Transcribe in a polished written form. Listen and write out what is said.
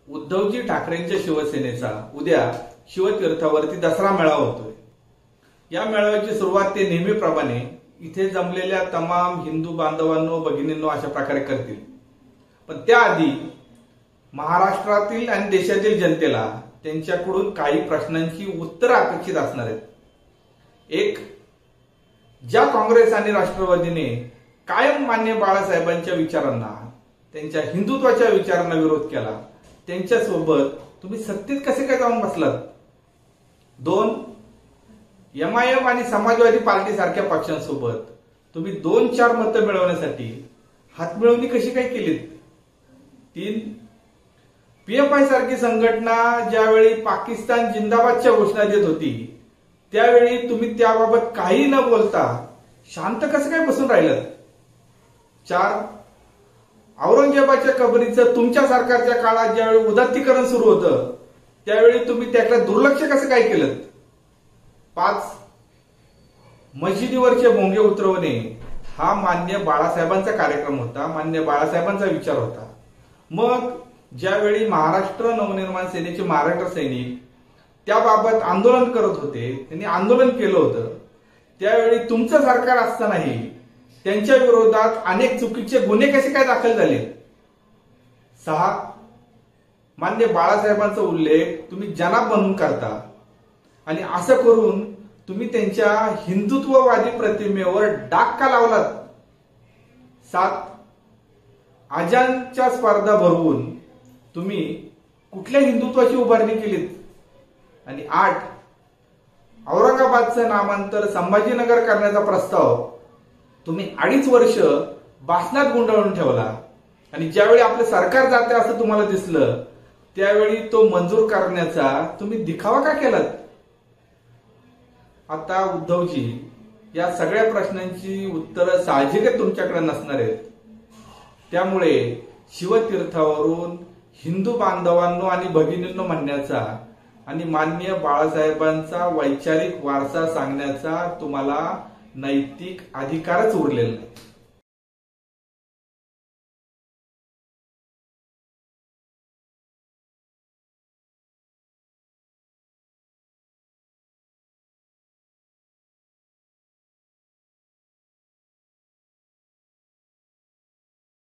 उद्धवजी ठाकरेंच्या शिवसेनेचा उद्या शिवतीर्थावरती दसरा मेळावा होतोय। या मेळाव्याची सुरुवात ते नेहमीप्रमाणे इथे जमलेल्या तमाम हिंदू बांधवांनो भगिनींनो अशा प्रकारे करतील, पण त्याआधी महाराष्ट्रातील आणि देशातील जनतेला त्यांच्याकडून काही प्रश्नांची उत्तरं अपेक्षित असणार आहेत। एक, ज्या काँग्रेस आणि राष्ट्रवादीने कायम मान्य बाळासाहेबांच्या विचारांना, त्यांच्या हिंदुत्वाच्या विचारांना विरोध केला, त्यांच्यासोबत तुम्ही सत्तेत कसे काय जाऊन बसलात? दोन, एमआयएम आणि समाजवादी पार्टी सारख्या पक्षांसोबत तुम्ही 2-4 मतं मिळवण्यासाठी हातमिळवणी कशी काय केलीत? तीन, पीएफआय सारखी संघटना ज्यावेळी पाकिस्तान जिंदाबादच्या घोषणा देत होती त्यावेळी तुम्ही त्याबाबत काही न बोलता शांत कसं काय बसून राहिलात? चार, औरंगजेबाच्या कबरीचं तुमच्या सरकारच्या काळात ज्यावेळी उदात्तीकरण सुरू होतं त्यावेळी तुम्ही त्याकडे दुर्लक्ष कसं काय केलं? पाच, मशिदीवरचे भोंगे उतरवणे हा मान्य बाळासाहेबांचा कार्यक्रम होता, मान्य बाळासाहेबांचा विचार होता। मग ज्यावेळी महाराष्ट्र नवनिर्माण सेनेचे महाराष्ट्र सैनिक त्याबाबत आंदोलन करत होते, त्यांनी आंदोलन केलं होतं, त्यावेळी तुमचं सरकार असतानाही त्यांच्या विरोधात अनेक चुकीचे गुन्हे कसे काय दाखल झाले? सहा, मान्य बाळासाहेबांचा उल्लेख तुम्ही जनाब म्हणून करता आणि असं करून तुम्ही त्यांच्या हिंदुत्ववादी प्रतिमेवर डाग का लावलात? सात, आजांच्या स्पर्धा भरवून तुम्ही कुठल्या हिंदुत्वाची उभारणी केलीत? आणि आठ, औरंगाबादचं नामांतर संभाजीनगर करण्याचा प्रस्ताव तुम्ही 2.5 वर्ष भाषणात गुंडाळून ठेवला आणि ज्यावेळी आपलं सरकार जाते असं तुम्हाला दिसलं त्यावेळी तो मंजूर करण्याचा तुम्ही दिखावा का केलात? आता उद्धवजी, या सगळ्या प्रश्नांची उत्तरं साहजिकच तुमच्याकडे नसणार आहेत। त्यामुळे शिवतीर्थावरून हिंदू बांधवांनो आणि भगिनींनो म्हणण्याचा आणि माननीय बाळासाहेबांचा वैचारिक वारसा सांगण्याचा तुम्हाला नैतिक अधिकारच उरलेला नाही।